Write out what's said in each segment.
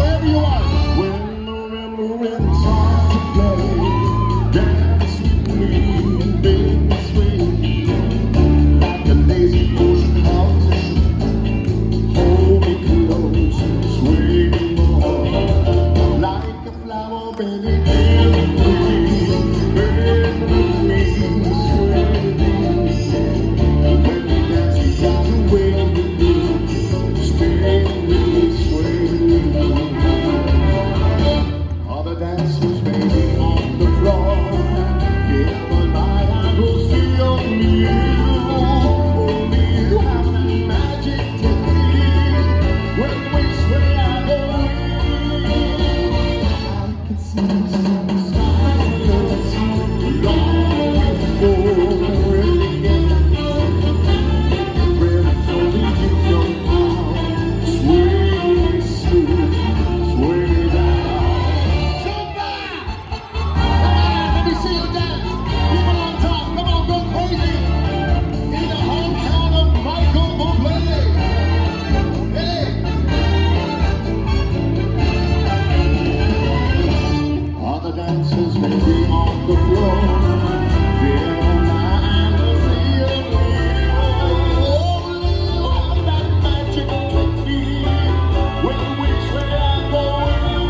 wherever you are. When the rhythm starts to play, dance with me, baby, swing like a lazy ocean house. Hold me close, sway me more, like a flower bending in the breeze. Bend with me, sway me. When we dance, you got to wait with me. Stay with me, sway me. Other dancers may be on the floor, yeah, but my eyes will see only you. Only you have that magic technique. When we sway, I go in. I can see some silence long before it begins. The rhythm's only you know how. Sway me smooth, sway me down. Zumba! Let me see you dance. People on top, come on, go crazy. In the hometown of Michael Bublé. Hey! Other dancers may be on the floor. They're on my see only you have that magic technique. When we sway, I go in.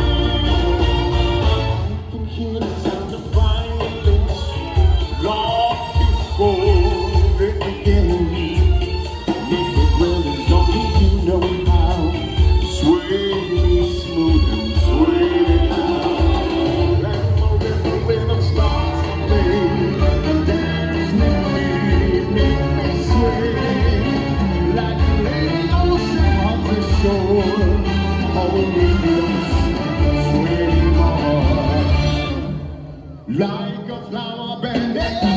I can hear the sound of violence long before it begins. Make the rhythms only you know how. Sway me smooth and sway me down. Let the rhythm starts to play. Dance with me, make me sway like a lady ocean on the shore. Hold me close, sway me more, like a flower bending.